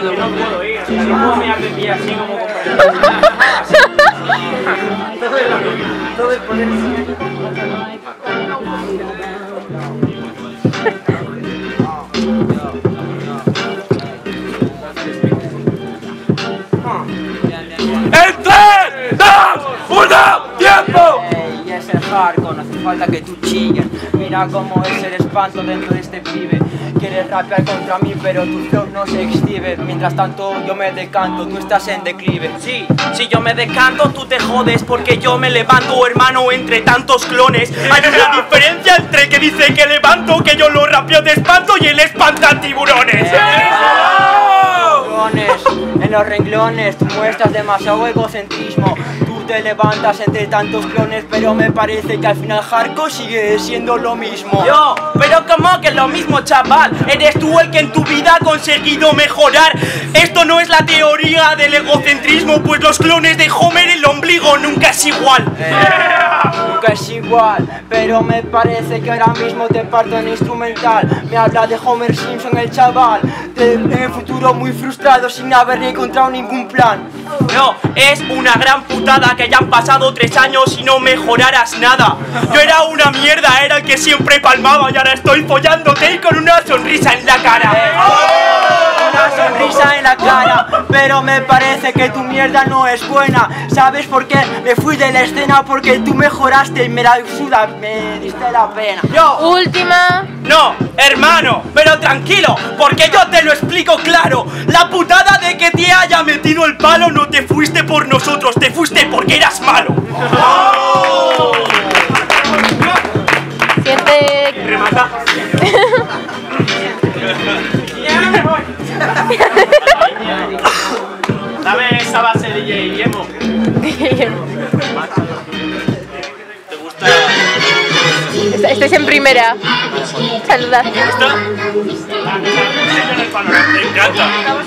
no puedo ir. No puedo mirar de pie así como todo el poder. ¡En 3, 2, 1, tiempo! Y es el hardcore, no hace falta que tú chilles. Mira cómo es el espanto dentro de este pibe. Quieres rapear contra mí, pero tu flow no se exhibe. Mientras tanto yo me decanto, tú estás en declive. Sí, si yo me decanto, tú te jodes porque yo me levanto, hermano, entre tantos clones. Hay una diferencia entre que dice que levanto, que yo lo rapeo de espanto y él espanta tiburones. En los renglones tú muestras demasiado egocentrismo. Tú te levantas entre tantos clones, pero me parece que al final hardcore sigue siendo lo mismo. Yo, pero como que lo mismo, chaval. Eres tú el que en tu vida ha conseguido mejorar. Esto no es la teoría del egocentrismo, pues los clones de Homer, el ombligo nunca es igual. Nunca es igual, pero me parece que ahora mismo te parto en instrumental. Me habla de Homer Simpson, el chaval, en el futuro muy frustrado sin haber ni encontrado ningún plan. No, es una gran putada que ya han pasado 3 años y no mejoraras nada. Yo era una mierda, era el que siempre palmaba y ahora estoy follándote y con una sonrisa en la cara. Una sonrisa en la cara, pero me parece que tu mierda no es buena. ¿Sabes por qué? Me fui de la escena porque tú mejoraste y me la suda, me diste la pena. Yo. Última. No, hermano, pero tranquilo, porque yo te lo explico claro. La putada de que te haya metido el palo no te fuiste por nosotros, te fuiste porque eras malo. Siente. Remata. Dame esa base de DJ Emo. ¿Te gusta? Estáis en primera. Saludad. ¿Te gusta? Me encanta.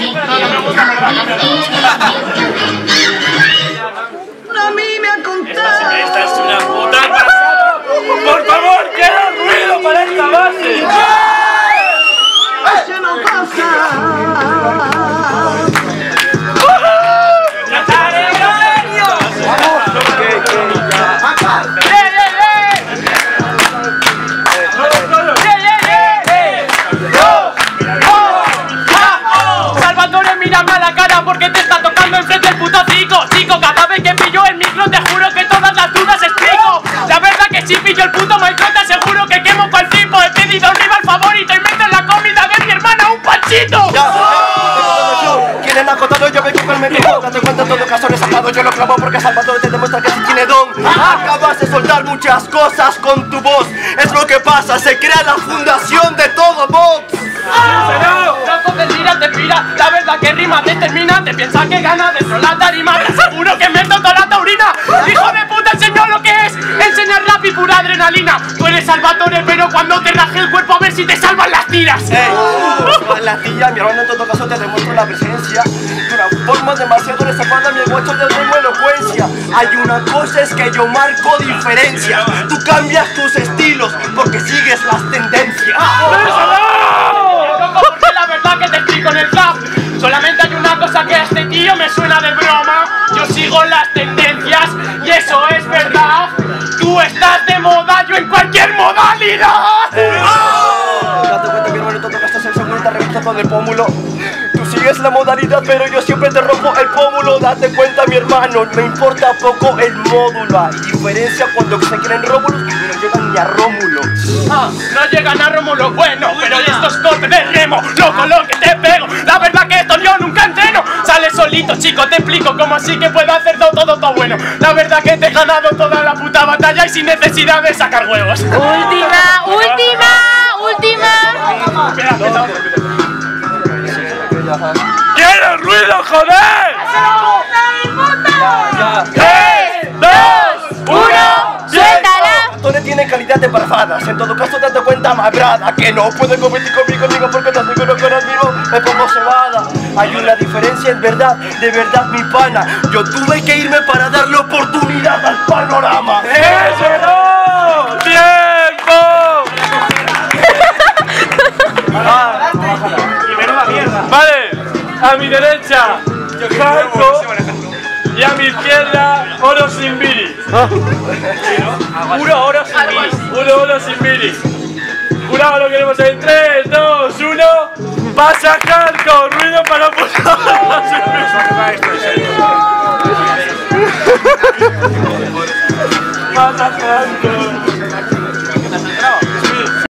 A mí me ha contado. Esta es una puta pasada. Por favor, que haga ruido para esta base. Que no pasa. Salvatore, mírame a la cara porque te está tocando enfrente el puto cico. Chico, cada vez que pillo el micro te juro que todas las dudas explico. La verdad que si pillo el puto micro te aseguro que quemo cual tipo. He pedido un rival favorito y meto en la comida de mi hermana un panchito. Quieren acotado, yo vengo con el método. Date cuenta, en todo caso le he sacado, yo lo clavo porque Salvatore te demuestra que sí tiene don. Acabas de soltar muchas cosas con tu voz. Es lo que pasa, se crea la fundación de todo Vox. Loco te tira, te pira, la verdad que rima determina. Te piensas que gana dentro la tarima. Te aseguro que meto toda la taurina. Hijo de puta, enseñó lo que es enseñar rap y pura adrenalina. Tú eres Salvatore, pero cuando te raje el cuerpo a ver si te salvan las tiras. La tía, mi hermano, en todo caso te demuestro la presencia de una forma demasiado reservada, mi guacho de ritmo elocuencia. Hay una cosa, es que yo marco diferencia. Tú cambias tus estilos porque sigues las tendencias. Porque la verdad que te explico en el rap. Solamente hay una cosa que a este tío me suena de broma. Yo sigo las tendencias y eso es verdad. Tú estás de moda, yo en cualquier modalidad. Date cuenta, mi hermano, en todo caso se cuenta revisando de pómulo. Tú sigues la modalidad, pero yo siempre te rompo el pómulo. Date cuenta, mi hermano, me importa poco el módulo. Hay diferencia cuando se quieren Rómulos y no llegan ni a Rómulo. No llegan a Rómulo, bueno, pero estos cortes de remo, loco lo que te pego. La verdad que esto yo nunca entreno. Sales solito, chico, te explico cómo así que puedo hacer todo bueno. La verdad que te he ganado toda la puta batalla y sin necesidad de sacar huevos. Última. ¡Quiero ruido, joder! 3, 2, 1, suéltala. Salvatore tiene calidad de embarazadas. En todo caso, date cuenta, mabrada, que no puede competir conmigo porque te aseguro que ahora mismo me pongo cebada. Hay una diferencia en verdad, de verdad, mi pana. Yo tuve que irme para darle oportunidad al panorama. ¡Eso no! ¡Tiempo! Y menuda mierda. Vale, A mi derecha, Franco. Y a mi izquierda, oro sin biri. Puro oro sin biri. Puro oro sin biri. Jurado lo queremos en 3, 2, 1. Pasa Hardcore, ruido para puro. Pasa Hardcore.